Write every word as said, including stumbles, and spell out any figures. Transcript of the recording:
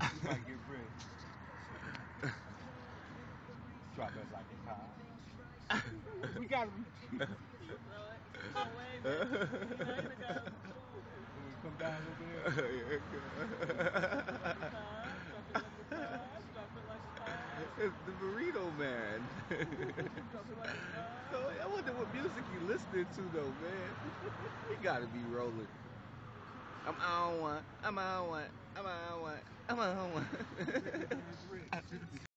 You might get rich. Drop it like a pie. We gotta be. You throw it. Go away, man. You know you're gonna go. When we come down a little bit. Drop it like a pie. Drop it like a pie. Drop it like a pie. It's the burrito man. Drop it like a pie. So I wonder what music you listening to though, man. You gotta be rolling. I'm on one. I'm on one. I'm on one. I'm on one. Rich.